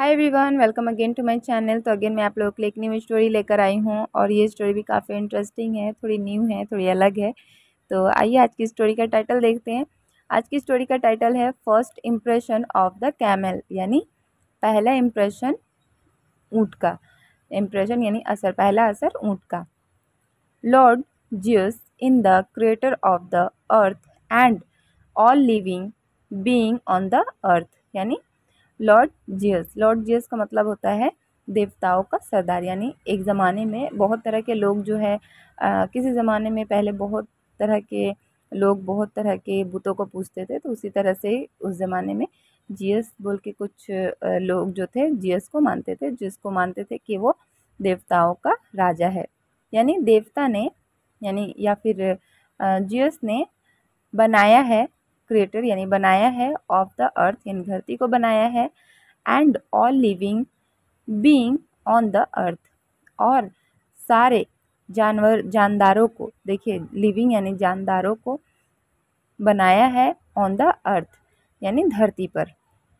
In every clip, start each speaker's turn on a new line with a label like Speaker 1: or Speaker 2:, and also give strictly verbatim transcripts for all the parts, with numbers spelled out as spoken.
Speaker 1: Hi everyone, welcome again to my channel. तो again मैं आप लोगों के लिए एक न्यू स्टोरी लेकर आई हूँ और ये स्टोरी भी काफ़ी इंटरेस्टिंग है, थोड़ी न्यू है, थोड़ी अलग है। तो आइए आज की स्टोरी का टाइटल देखते हैं। आज की स्टोरी का टाइटल है first impression of the camel, यानी पहला इम्प्रेशन ऊँट का। इम्प्रेशन यानी असर, पहला असर ऊँट का। Lord Zeus in the creator of the earth and all living being on the earth, यानी लॉर्ड जियस। लॉर्ड जियस का मतलब होता है देवताओं का सरदार। यानी एक ज़माने में बहुत तरह के लोग जो है आ, किसी ज़माने में पहले बहुत तरह के लोग बहुत तरह के बुतों को पूजते थे, तो उसी तरह से उस ज़माने में जियस बोल के कुछ आ, लोग जो थे जियस को मानते थे, जिसको मानते थे कि वो देवताओं का राजा है। यानी देवता ने यानी या फिर आ, जियस ने बनाया है, क्रिएटर यानी बनाया है, ऑफ द अर्थ यानी धरती को बनाया है, and all living being on the earth, और सारे जानवर जानदारों को, देखिए लिविंग यानी जानदारों को बनाया है ऑन द अर्थ यानी धरती पर।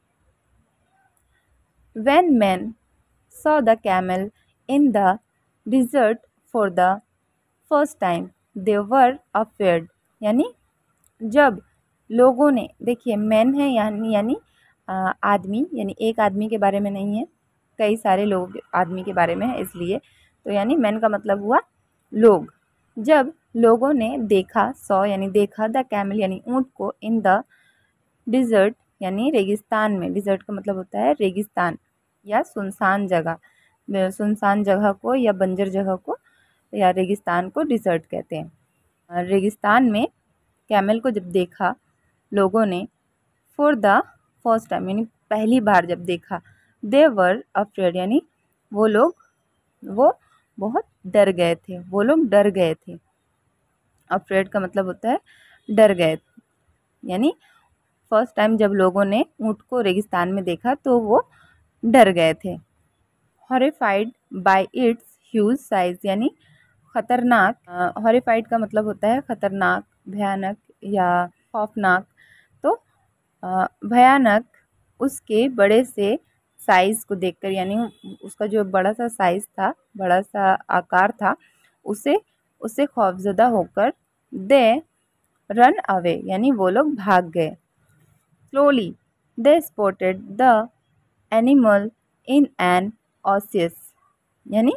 Speaker 1: When men saw the camel in the desert for the first time, they were afraid। यानी जब लोगों ने, देखिए मैन है यानी यानी आदमी, यानी एक आदमी के बारे में नहीं है, कई सारे लोग आदमी के बारे में है, इसलिए तो यानी मैन का मतलब हुआ लोग। जब लोगों ने देखा, सौ यानी देखा, द कैमल यानी ऊँट को, इन द डिज़र्ट यानी रेगिस्तान में। डिज़र्ट का मतलब होता है रेगिस्तान या सुनसान जगह। सुनसान जगह को या बंजर जगह को या रेगिस्तान को डिज़र्ट कहते हैं। रेगिस्तान में कैमल को जब देखा लोगों ने, फॉर द फर्स्ट टाइम यानी पहली बार जब देखा, दे वर अफ्रेड यानी वो लोग वो बहुत डर गए थे, वो लोग डर गए थे। अफ्रेड का मतलब होता है डर गए, यानी फर्स्ट टाइम जब लोगों ने ऊँट को रेगिस्तान में देखा तो वो डर गए थे। Horrified by its huge size यानी खतरनाक। हॉरिफाइड का मतलब होता है खतरनाक, भयानक या खौफनाक। तो भयानक उसके बड़े से साइज़ को देखकर, यानी उसका जो बड़ा सा साइज़ था, बड़ा सा आकार था, उसे उससे खौफजदा होकर दे रन अवे यानी वो लोग भाग गए। Slowly they spotted the animal in an oasis, यानी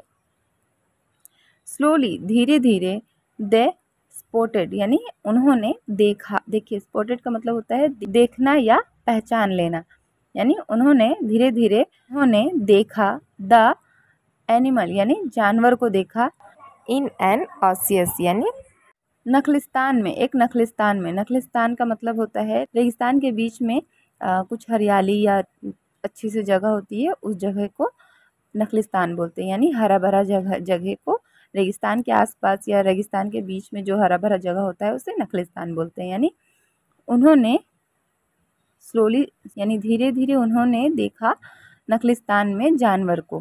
Speaker 1: स्लोली धीरे धीरे, दे स्पॉटेड यानी उन्होंने देखा। देखिए स्पॉटेड का मतलब होता है देखना या पहचान लेना, यानी उन्होंने धीरे धीरे उन्होंने देखा, द एनिमल यानी जानवर को देखा, इन एन ऑसियस यानी नखलिस्तान में, एक नखलिस्तान में। नखलिस्तान का मतलब होता है रेगिस्तान के बीच में आ, कुछ हरियाली या अच्छी सी जगह होती है, उस जगह को नखलिस्तान बोलते हैं। यानी हरा भरा जगह जगह को, रेगिस्तान के आसपास या रेगिस्तान के बीच में जो हरा भरा जगह होता है उसे नखलिस्तान बोलते हैं। यानी उन्होंने स्लोली यानी धीरे धीरे उन्होंने देखा नखलिस्तान में जानवर को।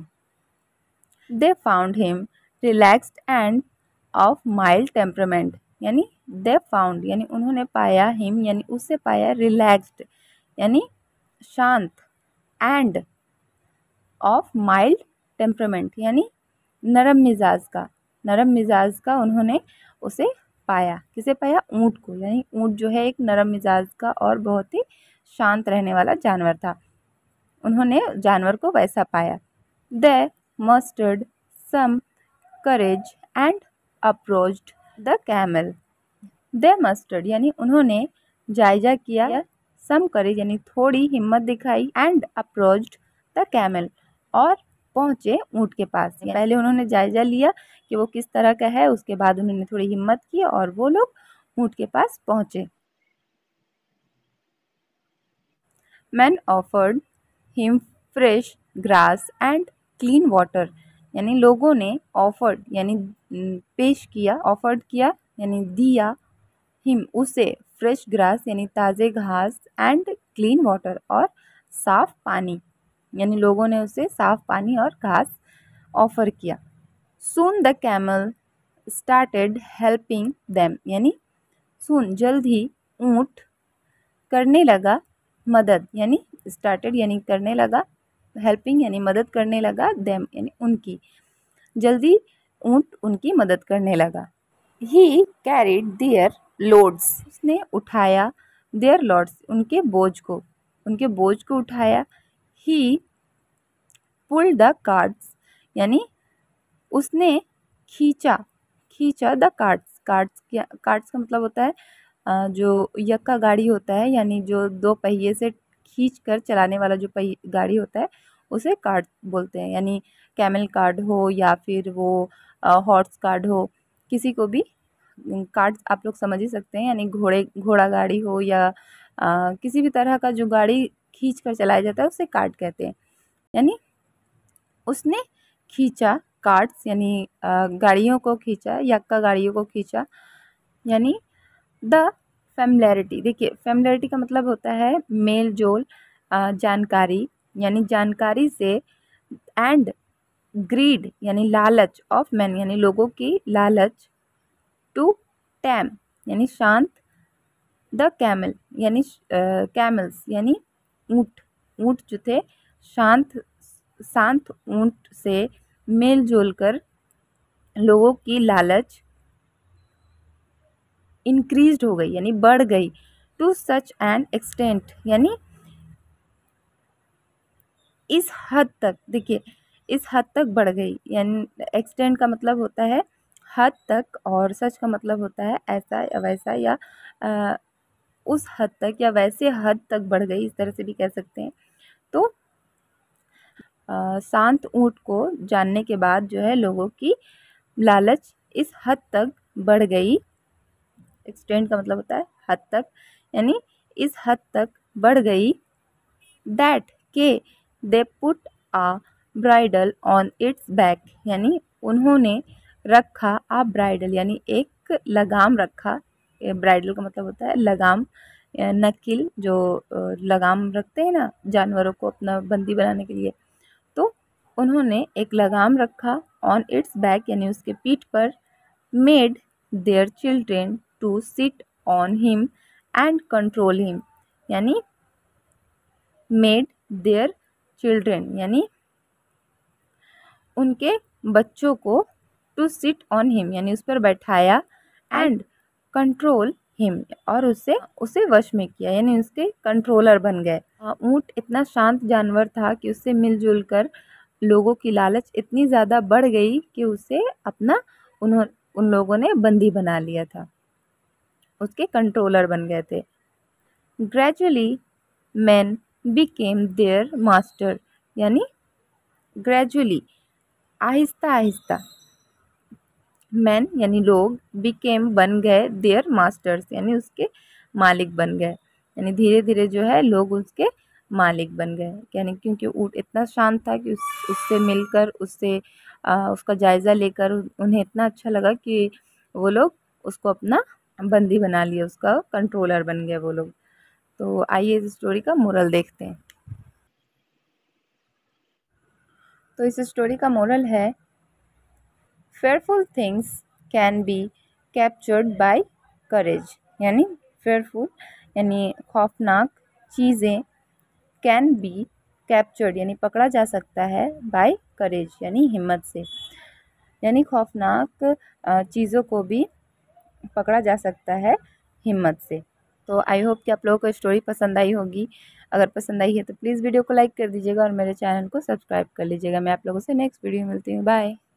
Speaker 1: They found him relaxed and of mild temperament, यानी दे फाउंड यानी उन्होंने पाया, हिम यानी उससे पाया, रिलैक्स्ड यानी शांत, एंड ऑफ माइल्ड टेम्परामेंट यानी नरम मिजाज का, नरम मिजाज का उन्होंने उसे पाया। किसे पाया? ऊँट को। यानी ऊँट जो है एक नरम मिजाज का और बहुत ही शांत रहने वाला जानवर था, उन्होंने जानवर को वैसा पाया। They mustered some courage and approached the camel. They mustered यानी उन्होंने जायजा किया, सम करेज यानी थोड़ी हिम्मत दिखाई, एंड अप्रोच्ड द कैमल और पहुँचे ऊँट के पास। पहले उन्होंने जायजा लिया कि वो किस तरह का है, उसके बाद उन्होंने थोड़ी हिम्मत की और वो लोग ऊँट के पास पहुँचे। Man offered him fresh grass and clean water, यानी लोगों ने ऑफर्ड यानी पेश किया, ऑफर्ड किया यानी दिया, हिम उसे, फ्रेश ग्रास यानी ताज़े घास, एंड क्लीन वाटर और साफ़ पानी, यानी लोगों ने उसे साफ़ पानी और घास ऑफ़र किया। Soon the camel started helping them, यानी सून जल्द ही ऊँट करने लगा मदद, यानी स्टार्टेड यानी करने लगा, हेल्पिंग यानी मदद करने लगा, देम यानी उनकी, जल्दी ऊँट उनकी मदद करने लगा। ही कैरिड देयर लोड्स, उसने उठाया, देयर लोड्स उनके बोझ को, उनके बोझ को उठाया। ही पुल्ड द कार्ट्स यानी उसने खींचा, खींचा द कार्ट्स, कार्ट्स क्या, कार्ट्स का मतलब होता है अ, जो यक्का गाड़ी होता है, यानी जो दो पहिए से खींच कर चलाने वाला जो पहिए गाड़ी होता है उसे कार्ट बोलते हैं। यानी कैमल कार्ट हो या फिर वो हॉर्स कार्ट हो, किसी को भी कार्ट आप लोग समझ ही सकते हैं। यानी घोड़े घोड़ा गाड़ी हो या अ, किसी भी तरह का जो गाड़ी खींच कर चलाया जाता है उसे कार्ट कहते हैं। यानी उसने खींचा कार्ट्स यानी अ, गाड़ियों को खींचा, यक्का गाड़ियों को खींचा। यानी द फेमिलैरिटी, देखिए फेमिलैरिटी का मतलब होता है मेल जोल, अ, जानकारी, यानी जानकारी से, एंड ग्रीड यानी लालच, ऑफ मैन यानी लोगों की लालच, टू टैम यानी शांत, द कैमल यानी कैमल्स यानी ऊँट, ऊँट जो थे शांत शांत ऊँट से मेल जोल कर लोगों की लालच इंक्रीज्ड हो गई यानी बढ़ गई, टू सच एन एक्सटेंट यानी इस हद तक, देखिए इस हद तक बढ़ गई, यानी एक्सटेंट का मतलब होता है हद तक और सच का मतलब होता है ऐसा या वैसा या आ, उस हद तक या वैसे हद तक बढ़ गई, इस तरह से भी कह सकते हैं। तो आ, शांत ऊँट को जानने के बाद जो है लोगों की लालच इस हद तक बढ़ गई, एक्सटेंड का मतलब होता है हद तक, यानी इस हद तक बढ़ गई, दैट के they put a bridle on its back यानी उन्होंने रखा आ ब्राइडल यानी एक लगाम रखा, ब्राइडल का मतलब होता है लगाम, नकिल जो लगाम रखते हैं ना जानवरों को अपना बंदी बनाने के लिए, तो उन्होंने एक लगाम रखा ऑन इट्स बैक यानी उसके पीठ पर, made their children to sit on him and control him यानी मेड देयर चिल्ड्रेन यानी उनके बच्चों को, टू सिट ऑन हिम यानी उस पर बैठाया, एंड कंट्रोल हिम और उससे उसे वश में किया यानी उसके कंट्रोलर बन गए। ऊँट इतना शांत जानवर था कि उससे मिलजुल कर लोगों की लालच इतनी ज़्यादा बढ़ गई कि उसे अपना उन्हों उन लोगों ने बंदी बना लिया था, उसके कंट्रोलर बन गए थे। Gradually man became their master यानी ग्रेजुअली आहिस्ता आहिस्ता, मैन यानी लोग, बिकेम बन गए, देयर मास्टर्स यानी उसके मालिक बन गए, यानी धीरे धीरे जो है लोग उसके मालिक बन गए। यानी क्योंकि ऊँट इतना शांत था कि उस उससे मिलकर उससे आ, उसका जायज़ा लेकर उन्हें इतना अच्छा लगा कि वो लोग उसको अपना बंदी बना लिया, उसका कंट्रोलर बन गए वो लोग। तो आइए इस स्टोरी का मोरल देखते हैं। तो इस स्टोरी का मोरल है, fearful things can be captured by courage यानी फेयरफुल यानी खौफनाक चीज़ें, कैन बी कैप्चर्ड यानी पकड़ा जा सकता है, बाय करेज यानी हिम्मत से, यानी खौफनाक चीज़ों को भी पकड़ा जा सकता है हिम्मत से। तो आई होप कि आप लोगों को स्टोरी पसंद आई होगी। अगर पसंद आई है तो प्लीज़ वीडियो को लाइक कर दीजिएगा और मेरे चैनल को सब्सक्राइब कर लीजिएगा। मैं आप लोगों से नेक्स्ट वीडियो में मिलती हूँ। बाय।